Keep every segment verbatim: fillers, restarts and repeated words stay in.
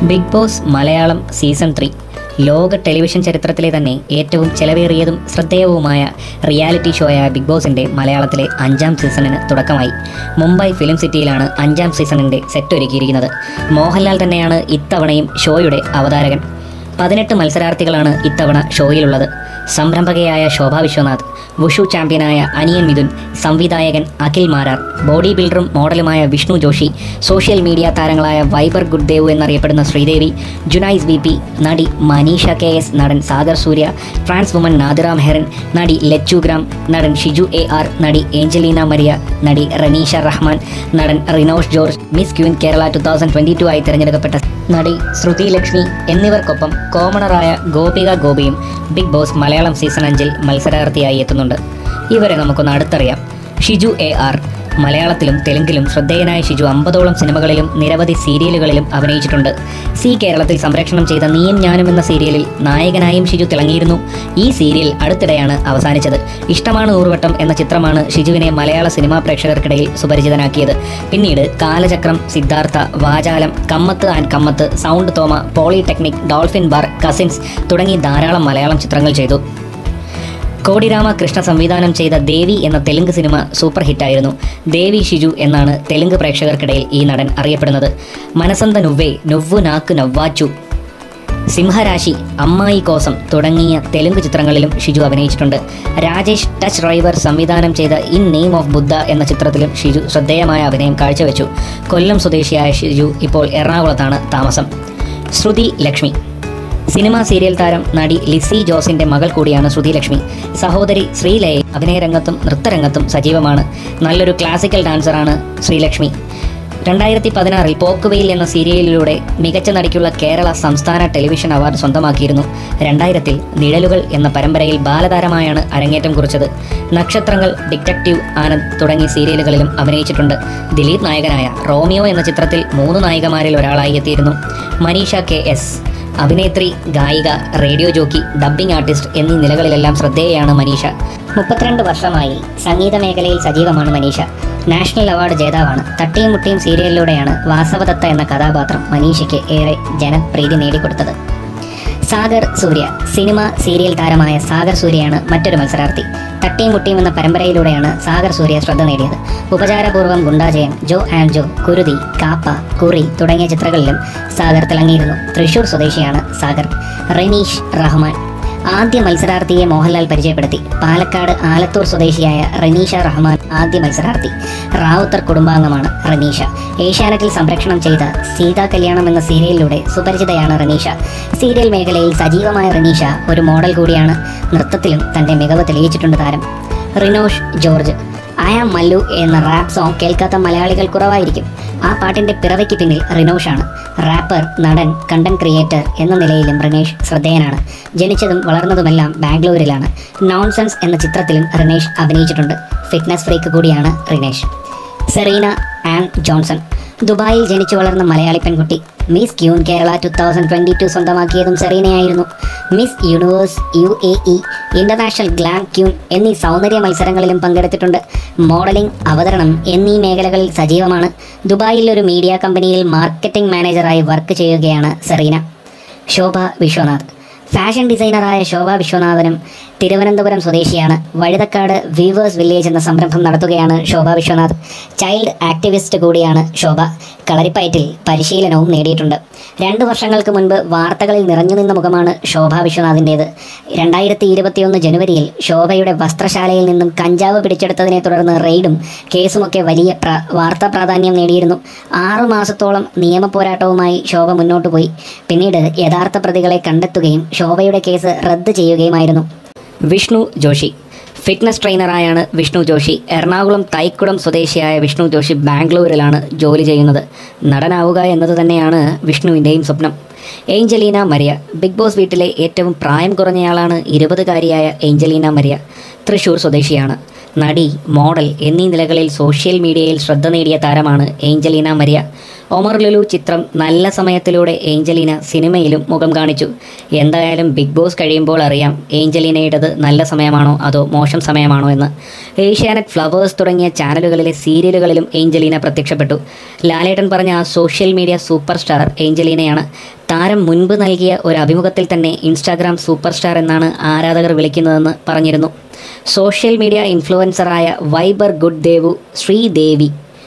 Big Boss Malayalam season three ലോക television ചരിത്രത്തിലെ തന്നെ ഏറ്റവും ചെലവേറിയതും ശ്രദ്ധേയവുമായ റിയാലിറ്റി ഷോയായ ബിഗ് ബോസിൻ്റെ മലയാളത്തിലെ അഞ്ചാം സീസണിന് തുടക്കമായി. മുംബൈ ഫിലിം സിറ്റിയിലാണ് അഞ്ചാം സീസണിൻ്റെ സെറ്റ് ഒരുക്കിയിരിക്കുന്നത്. മോഹൻലാൽ തന്നെയാണ് ഇത്തവണയും ഷോയുടെ അവതാരകൻ. പതിനെട്ട് മത്സരാർത്ഥികളാണ് ഇത്തവണ ഷോയിലുള്ളത്. സംരംഭകയായ ശോഭ വിശ്വനാഥ്, വുഷു ചാമ്പ്യനായ അനിയൻ മിഥുൻ, സംവിധായകൻ അഖിൽ മാരാർ, ബോഡി ബിൽഡറും മോഡലുമായ വിഷ്ണു ജോഷി, സോഷ്യൽ മീഡിയ താരങ്ങളായ വൈബർ ഗുഡ്ദേവ് എന്നറിയപ്പെടുന്ന ശ്രീദേവി, ജുനൈസ് വി പി, നടി മനീഷ കെ എസ്, നടൻ സാഗർ സൂര്യ, ട്രാൻസ് വുമൻ നാദിറ മെഹ്റിൻ, നടി ലച്ചു ഗ്രാം, നടൻ ഷിജു എ ആർ, നടി ഏഞ്ചലീന മരിയ, നടി റനീഷ റഹ്മാൻ, നടൻ Rinosh George, miss queen Kerala two thousand twenty two ആയി തിരഞ്ഞെടുക്കപ്പെട്ട നടി ശ്രുതി ലക്ഷ്മി എന്നിവർക്കൊപ്പം കോമണറായ ഗോപിക ഗോപിയും ബിഗ് ബോസ് മലയാളം സീസൺ അഞ്ചിൽ മത്സരാർത്ഥിയായി എത്തുന്നുണ്ട്. ഇവരെ നമുക്കൊന്ന് അടുത്തറിയാം. Shiju A R. മലയാളത്തിലും തെലുങ്കിലും ശ്രദ്ധേയനായ ഷിജു അമ്പതോളം സിനിമകളിലും നിരവധി സീരിയലുകളിലും അഭിനയിച്ചിട്ടുണ്ട്. സി കേരളത്തിൽ സംപ്രേഷണം ചെയ്ത നീയും ഞാനും എന്ന സീരിയലിൽ നായകനായും ഷിജു തിളങ്ങിയിരുന്നു. ഈ സീരിയൽ അടുത്തിടെയാണ് അവസാനിച്ചത്. ഇഷ്ടമാണ് ഊർവട്ടം എന്ന ചിത്രമാണ് ഷിജുവിനെ മലയാള സിനിമാ പ്രേക്ഷകർക്കിടയിൽ സുപരിചിതനാക്കിയത്. പിന്നീട് Kalachakram, Siddhartha, Vachalam, Kammath and Kammath, sound Thoma, polytechnic, dolphin bar, cousins തുടങ്ങി ധാരാളം മലയാളം ചിത്രങ്ങൾ ചെയ്തു. കോടിരാമ കൃഷ്ണ സംവിധാനം ചെയ്ത ദേവി എന്ന തെലുങ്ക് സിനിമ സൂപ്പർ ഹിറ്റായിരുന്നു. ദേവി ഷിജു എന്നാണ് തെലുങ്ക് പ്രേക്ഷകർക്കിടയിൽ ഈ നടൻ അറിയപ്പെടുന്നത്. മനസന്ത നുവ്വേ, നുവ്വു നാക്ക് നവ്വാച്ചു, സിംഹരാശി, അമ്മായി കോസം തുടങ്ങിയ തെലുങ്ക് ചിത്രങ്ങളിലും ഷിജു അഭിനയിച്ചിട്ടുണ്ട്. രാജേഷ് ടച്ച് ഡ്രൈവർ സംവിധാനം ചെയ്ത ഇൻ നെയിം ഓഫ് ബുദ്ധ എന്ന ചിത്രത്തിലും ഷിജു ശ്രദ്ധേയമായ അഭിനയം കാഴ്ചവെച്ചു. കൊല്ലം സ്വദേശിയായ ഷിജു ഇപ്പോൾ എറണാകുളത്താണ് താമസം. ശ്രുതി ലക്ഷ്മി. സിനിമാ സീരിയൽ താരം നടി ലിസി ജോസിന്റെ മകൾ കൂടിയാണ് ശ്രുതി ലക്ഷ്മി. സഹോദരി ശ്രീലയെ അഭിനയരംഗത്തും നൃത്തരംഗത്തും സജീവമാണ്. നല്ലൊരു ക്ലാസിക്കൽ ഡാൻസറാണ് ശ്രീലക്ഷ്മി. രണ്ടായിരത്തി പതിനാറിൽ പോക്കുവെയിൽ എന്ന സീരിയലിലൂടെ മികച്ച നടിക്കുള്ള കേരള സംസ്ഥാന ടെലിവിഷൻ അവാർഡ് സ്വന്തമാക്കിയിരുന്നു. രണ്ടായിരത്തിൽ നിഴലുകൾ എന്ന പരമ്പരയിൽ ബാലതാരമായാണ് അരങ്ങേറ്റം കുറിച്ചത്. നക്ഷത്രങ്ങൾ, ഡിറ്റക്റ്റീവ് ആനന്ദ് തുടങ്ങിയ സീരിയലുകളിലും അഭിനയിച്ചിട്ടുണ്ട്. ദിലീപ് നായകനായ റോമിയോ എന്ന ചിത്രത്തിൽ മൂന്ന് നായികമാരിൽ ഒരാളായി എത്തിയിരുന്നു. Manisha K S. അഭിനേത്രി, ഗായിക, റേഡിയോ ജോക്കി, ഡബ്ബിംഗ് ആർട്ടിസ്റ്റ് എന്നീ നിലകളിലെല്ലാം ശ്രദ്ധേയയാണ് മനീഷ. മുപ്പത്തിരണ്ട് വർഷമായി സംഗീത മേഖലയിൽ സജീവമാണ് മനീഷ. നാഷണൽ അവാർഡ് ജേതാവാണ്. തട്ടിയും മുട്ടിയും സീരിയലിലൂടെയാണ് വാസവദത്ത എന്ന കഥാപാത്രം മനീഷയ്ക്ക് ഏറെ ജനപ്രീതി നേടിക്കൊടുത്തത്. സാഗർ സൂര്യ. സിനിമ സീരിയൽ താരമായ സാഗർ സൂര്യയാണ് മറ്റൊരു മത്സരാർത്ഥി. തട്ടിയും മുട്ടിയും എന്ന പരമ്പരയിലൂടെയാണ് സാഗർ സൂര്യ ശ്രദ്ധ നേടിയത്. ഉപചാരപൂർവ്വം, ഗുണ്ടാജയം, ജോ ആൻഡ് ജോ, കുരുതി, കാപ്പ, കുറി തുടങ്ങിയ ചിത്രങ്ങളിലും സാഗർ തിളങ്ങിയിരുന്നു. തൃശൂർ സ്വദേശിയാണ് സാഗർ. റനീഷ് റഹ്മാൻ. ആദ്യ മത്സരാർത്ഥിയെ മോഹൻലാൽ പരിചയപ്പെടുത്തി. പാലക്കാട് ആലത്തൂർ സ്വദേശിയായ റനീഷ റഹ്മാൻ ആദ്യ മത്സരാർത്ഥി. റാവുത്തർ കുടുംബാംഗമാണ് റനീഷ. ഏഷ്യാനെറ്റിൽ സംപ്രേഷണം ചെയ്ത സീതാ കല്യാണം എന്ന സീരിയലിലൂടെ സുപരിചിതയാണ് റനീഷ. സീരിയൽ മേഖലയിൽ സജീവമായ റനീഷ ഒരു മോഡൽ കൂടിയാണ്. നൃത്തത്തിലും തൻ്റെ മികവ് തെളിയിച്ചിട്ടുണ്ട് താരം. Rinosh George. I am Mallu എന്ന റാപ്പ് സോങ് കേൾക്കാത്ത മലയാളികൾ കുറവായിരിക്കും. ആ പാട്ടിൻ്റെ പിറവയ്ക്ക് പിന്നിൽ റിനോഷാണ്. റാപ്പർ, നടൻ, കണ്ടന്റ് ക്രിയേറ്റർ എന്ന നിലയിലും റിനേഷ് ശ്രദ്ധേയനാണ്. ജനിച്ചതും വളർന്നതുമെല്ലാം ബാംഗ്ലൂരിലാണ്. നോൺസെൻസ് എന്ന ചിത്രത്തിലും റിനേഷ് അഭിനയിച്ചിട്ടുണ്ട്. ഫിറ്റ്നസ് ഫ്രീക്ക് കൂടിയാണ് റിനേഷ്. Serena an Johnson. ദുബായിൽ ജനിച്ചു വളർന്ന മലയാളി പെൺകുട്ടി. Miss queen Kerala two thousand twenty two സ്വന്തമാക്കിയതും സെറീനയായിരുന്നു. Miss universe U A E, international glam queen എന്നീ സൗന്ദര്യ മത്സരങ്ങളിലും പങ്കെടുത്തിട്ടുണ്ട്. മോഡലിംഗ്, അവതരണം എന്നീ മേഖലകളിൽ സജീവമാണ്. ദുബായിൽ ഒരു മീഡിയ കമ്പനിയിൽ മാർക്കറ്റിംഗ് മാനേജറായി വർക്ക് ചെയ്യുകയാണ് സെറീന. ശോഭ വിശ്വനാഥ്. ഫാഷൻ ഡിസൈനറായ ശോഭ വിശ്വനാഥനും തിരുവനന്തപുരം സ്വദേശിയാണ്. വഴുതക്കാട് വീവേഴ്സ് വില്ലേജ് എന്ന സംരംഭം നടത്തുകയാണ് ശോഭ വിശ്വനാഥ്. ചൈൽഡ് ആക്ടിവിസ്റ്റ് കൂടിയാണ് ശോഭ. കളരിപ്പയറ്റിൽ പരിശീലനവും നേടിയിട്ടുണ്ട്. രണ്ട് വർഷങ്ങൾക്ക് മുൻപ് വാർത്തകളിൽ നിറഞ്ഞു നിന്ന മുഖമാണ് ശോഭ വിശ്വനാഥിൻ്റേത്. രണ്ടായിരത്തി ഇരുപത്തിയൊന്ന് ജനുവരിയിൽ ശോഭയുടെ വസ്ത്രശാലയിൽ നിന്നും കഞ്ചാവ് പിടിച്ചെടുത്തതിനെ തുടർന്ന് റെയ്ഡും കേസുമൊക്കെ വലിയ പ്ര വാർത്താ പ്രാധാന്യം നേടിയിരുന്നു. ആറു മാസത്തോളം നിയമ പോരാട്ടവുമായി ശോഭ മുന്നോട്ട് പോയി. പിന്നീട് യഥാർത്ഥ പ്രതികളെ കണ്ടെത്തുകയും ശോഭയുടെ കേസ് റദ്ദ് ചെയ്യുകയുമായിരുന്നു. വിഷ്ണു ജോഷി. ഫിറ്റ്നസ് ട്രെയിനറായാണ് വിഷ്ണു ജോഷി. എറണാകുളം തൈക്കുടം സ്വദേശിയായ വിഷ്ണു ജോഷി ബാംഗ്ലൂരിലാണ് ജോലി ചെയ്യുന്നത്. നടനാവുക എന്നത് തന്നെയാണ് വിഷ്ണുവിൻ്റെയും സ്വപ്നം. Angelina Maria. ബിഗ് ബോസ് വീട്ടിലെ ഏറ്റവും പ്രായം കുറഞ്ഞയാളാണ് ഇരുപതുകാരിയായ ഏഞ്ചലീന മരിയ. തൃശൂർ സ്വദേശിയാണ്. നടി, മോഡൽ എന്നീ നിലകളിൽ സോഷ്യൽ മീഡിയയിൽ ശ്രദ്ധ നേടിയ താരമാണ് ഏഞ്ചലീന മരിയ. ഒമർ ലുലു ചിത്രം നല്ല സമയത്തിലൂടെ ഏഞ്ചലീന സിനിമയിലും മുഖം കാണിച്ചു. എന്തായാലും ബിഗ് ബോസ് കഴിയുമ്പോൾ അറിയാം ഏഞ്ചലീനയുടേത് നല്ല സമയമാണോ അതോ മോശം സമയമാണോ എന്ന്. ഏഷ്യാനെറ്റ്, ഫ്ലവേഴ്സ് തുടങ്ങിയ ചാനലുകളിലെ സീരിയലുകളിലും ഏഞ്ചലീന പ്രത്യക്ഷപ്പെട്ടു. ലാലേട്ടൻ പറഞ്ഞ ആ സോഷ്യൽ മീഡിയ സൂപ്പർ സ്റ്റാർ ഏഞ്ചലീനയാണ്. താരം മുൻപ് നൽകിയ ഒരു അഭിമുഖത്തിൽ തന്നെ ഇൻസ്റ്റാഗ്രാം സൂപ്പർ സ്റ്റാർ എന്നാണ് ആരാധകർ വിളിക്കുന്നതെന്ന് പറഞ്ഞിരുന്നു. സോഷ്യൽ മീഡിയ ഇൻഫ്ലുവൻസറായ viber good Devu Sreedevi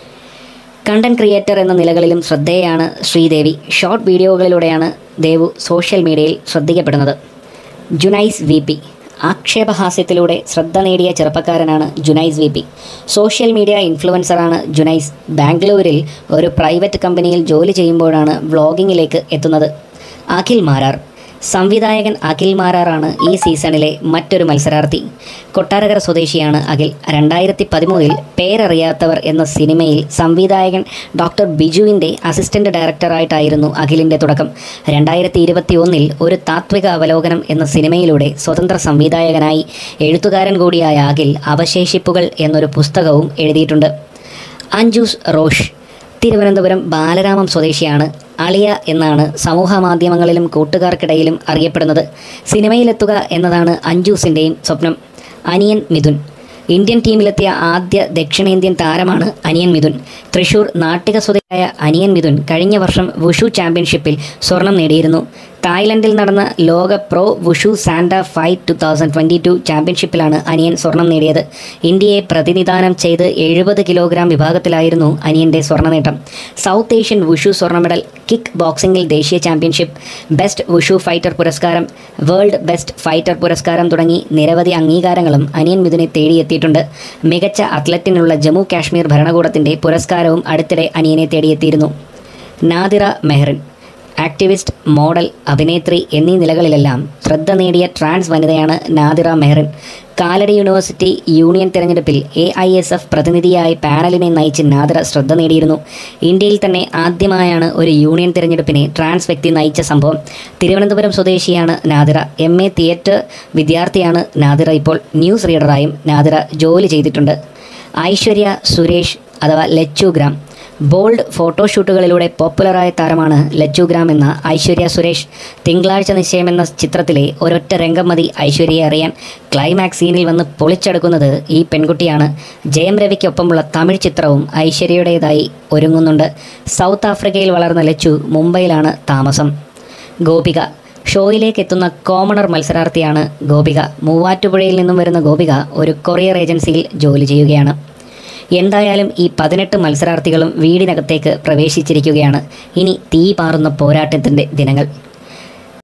content creator എന്ന നിലകളിലും ശ്രദ്ധേയാണ് ശ്രീദേവി. ഷോർട്ട് വീഡിയോകളിലൂടെയാണ് ദേവു സോഷ്യൽ മീഡിയയിൽ ശ്രദ്ധിക്കപ്പെടുന്നത്. ജുനൈസ് വി പി ആക്ഷേപഹാസ്യത്തിലൂടെ ശ്രദ്ധ നേടിയ ചെറുപ്പക്കാരനാണ് Junaiz V P. Social media ഇൻഫ്ലുവൻസറാണ് ജുനൈസ്. ബാംഗ്ലൂരിൽ ഒരു പ്രൈവറ്റ് കമ്പനിയിൽ ജോലി ചെയ്യുമ്പോഴാണ് വ്ളോഗിങ്ങിലേക്ക് എത്തുന്നത്. അഖിൽ മാരാർ സംവിധായകൻ അഖിൽ മാരാറാണ് ഈ സീസണിലെ മറ്റൊരു മത്സരാർത്ഥി. കൊട്ടാരക്കര സ്വദേശിയാണ് അഖിൽ. രണ്ടായിരത്തി പതിമൂന്നിൽ പേരറിയാത്തവർ എന്ന സിനിമയിൽ സംവിധായകൻ ഡോക്ടർ ബിജുവിൻ്റെ അസിസ്റ്റന്റ് ഡയറക്ടറായിട്ടായിരുന്നു അഖിലിൻ്റെ തുടക്കം. രണ്ടായിരത്തി ഇരുപത്തി ഒന്നിൽ ഒരു താത്വിക അവലോകനം എന്ന സിനിമയിലൂടെ സ്വതന്ത്ര സംവിധായകനായി. എഴുത്തുകാരൻ കൂടിയായ അഖിൽ അവശേഷിപ്പുകൾ എന്നൊരു പുസ്തകവും എഴുതിയിട്ടുണ്ട്. അഞ്ജൂസ് റോഷ് തിരുവനന്തപുരം ബാലരാമം സ്വദേശിയാണ്. അളിയ എന്നാണ് സമൂഹ മാധ്യമങ്ങളിലും കൂട്ടുകാർക്കിടയിലും അറിയപ്പെടുന്നത്. സിനിമയിലെത്തുക എന്നതാണ് അഞ്ജൂസിൻ്റെയും സ്വപ്നം. അനിയൻ മിഥുൻ ഇന്ത്യൻ ടീമിലെത്തിയ ആദ്യ ദക്ഷിണേന്ത്യൻ താരമാണ് അനിയൻ മിഥുൻ. തൃശൂർ നാട്ടിക സ്വദേശിയായ അനിയൻ മിഥുൻ കഴിഞ്ഞ വർഷം വുഷു ചാമ്പ്യൻഷിപ്പിൽ സ്വർണം നേടിയിരുന്നു. തായ്ലൻഡിൽ നടന്ന ലോക pro wushu sanda fight two thousand twenty two ചാമ്പ്യൻഷിപ്പിലാണ് അനിയൻ സ്വർണം നേടിയത്. ഇന്ത്യയെ പ്രതിനിധാനം ചെയ്ത് എഴുപത് കിലോഗ്രാം വിഭാഗത്തിലായിരുന്നു അനിയൻ്റെ സ്വർണ്ണ നേട്ടം. സൗത്ത് ഏഷ്യൻ വുഷു സ്വർണ്ണ മെഡൽ, കിക്ക് ബോക്സിംഗിൽ ദേശീയ ചാമ്പ്യൻഷിപ്പ്, ബെസ്റ്റ് വുഷു ഫൈറ്റർ പുരസ്കാരം, വേൾഡ് ബെസ്റ്റ് ഫൈറ്റർ പുരസ്കാരം തുടങ്ങി നിരവധി അംഗീകാരങ്ങളും അനിയൻ മിഥുനെ തേടിയെത്തിയിട്ടുണ്ട്. മികച്ച അത്ലറ്റിനുള്ള ജമ്മു കാശ്മീർ ഭരണകൂടത്തിൻ്റെ പുരസ്കാരവും അടുത്തിടെ അനിയനെ തേടിയെത്തിയിരുന്നു. നാദിറ മെഹ്റിൻ ആക്ടിവിസ്റ്റ്, മോഡൽ, അഭിനേത്രി എന്നീ നിലകളിലെല്ലാം ശ്രദ്ധ നേടിയ ട്രാൻസ് വനിതയാണ് നാദിറ മെഹ്റിൻ. കാലടി യൂണിവേഴ്സിറ്റി യൂണിയൻ തിരഞ്ഞെടുപ്പിൽ എ ഐ എസ് എഫ് പ്രതിനിധിയായി പാനലിനെ നയിച്ച് നാദിറ ശ്രദ്ധ നേടിയിരുന്നു. ഇന്ത്യയിൽ തന്നെ ആദ്യമായാണ് ഒരു യൂണിയൻ തിരഞ്ഞെടുപ്പിനെ ട്രാൻസ് വ്യക്തി നയിച്ച സംഭവം. തിരുവനന്തപുരം സ്വദേശിയാണ് നാദിറ. എം എ തിയേറ്റർ വിദ്യാർത്ഥിയാണ് നാദിറ. ഇപ്പോൾ ന്യൂസ് റീഡറായും നാദിറ ജോലി ചെയ്തിട്ടുണ്ട്. ഐശ്വര്യ സുരേഷ് അഥവാ ലച്ചുഗ്രാം ബോൾഡ് ഫോട്ടോഷൂട്ടുകളിലൂടെ പോപ്പുലറായ താരമാണ് ലച്ചുഗ്രാം എന്ന ഐശ്വര്യ സുരേഷ്. തിങ്കളാഴ്ച നിശ്ചയം എന്ന ചിത്രത്തിലെ ഒരൊറ്റ രംഗം മതി ഐശ്വര്യയെ അറിയാൻ. ക്ലൈമാക്സ് സീനിൽ വന്ന് പൊളിച്ചെടുക്കുന്നത് ഈ പെൺകുട്ടിയാണ്. ജയം രവിക്കൊപ്പമുള്ള തമിഴ് ചിത്രവും ഐശ്വര്യയുടേതായി ഒരുങ്ങുന്നുണ്ട്. സൗത്ത് ആഫ്രിക്കയിൽ വളർന്ന ലച്ചു മുംബൈയിലാണ് താമസം. ഗോപിക ഷോയിലേക്ക് എത്തുന്ന കോമണർ മത്സരാർത്ഥിയാണ് ഗോപിക. മൂവാറ്റുപുഴയിൽ നിന്നും വരുന്ന ഗോപിക ഒരു കൊറിയർ ഏജൻസിയിൽ ജോലി ചെയ്യുകയാണ്. എന്തായാലും ഈ പതിനെട്ട് മത്സരാർത്ഥികളും വീടിനകത്തേക്ക് പ്രവേശിച്ചിരിക്കുകയാണ്. ഇനി തീ പാറുന്ന പോരാട്ടത്തിൻ്റെ ദിനങ്ങൾ.